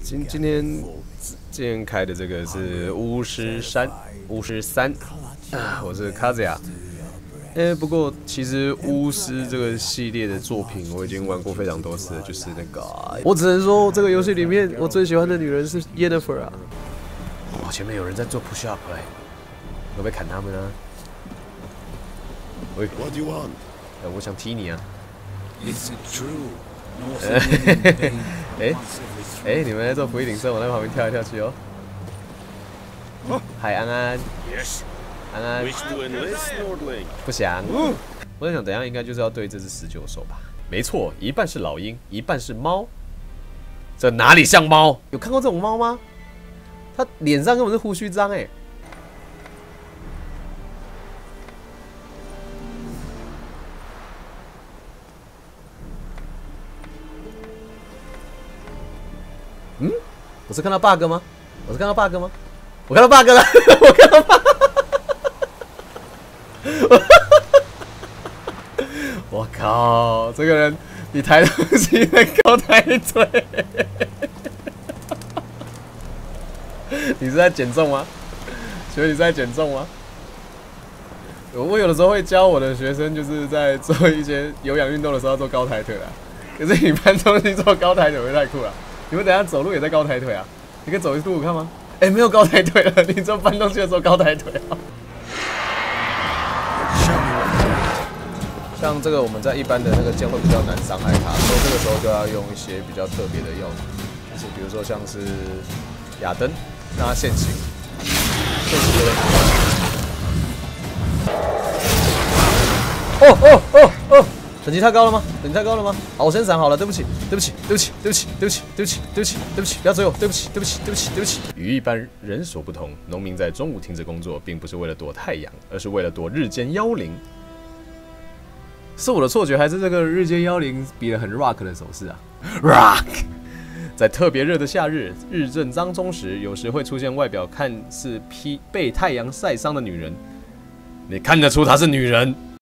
今天开的这个是巫师3啊，我是卡子亚。不过其实巫师这个系列的作品我已经玩过非常多次了，就是那个，我只能说这个游戏里面我最喜欢的女人是 Yennefer 啊。哦，前面有人在做 push up 哎，我被砍他们啊！喂，我想踢你啊！你们在做俯卧撑，我在旁边跳来跳去哦。嗨，安安。安安。不想。我在想，等一下应该就是要对这只19手吧？没错，一半是老鹰，一半是猫。这哪里像猫？有看过这种猫吗？它脸上根本是胡须章哎。嗯，我是看到 bug 吗？我看到 bug 了，我看到 bug。我靠，这个人比抬东西还高抬腿。你是在减重吗？请问你是在减重吗？我有的时候会教我的学生，就是在做一些有氧运动的时候要做高抬腿啦。可是你搬东西做高抬腿会太酷了。你们等一下走路也在高抬腿啊？你可以走一路看吗？没有高抬腿了，你只有搬东西的时候高抬腿啊。像这个我们在一般的那个剑会比较难伤害它，所以这个时候就要用一些比较特别的药物，就是比如说像是亚灯，让它现形，有点哦！等级太高了吗？好，我先闪好了，对不起，不要追我，对不起。与一般人所不同，农民在中午停止工作，并不是为了躲太阳，而是为了躲日间妖灵。是我的错觉，还是这个日间妖灵比了很 rock 的手势啊 ？rock， 在特别热的夏日，日正当中时，有时会出现外表看似被太阳晒伤的女人，你看得出她是女人。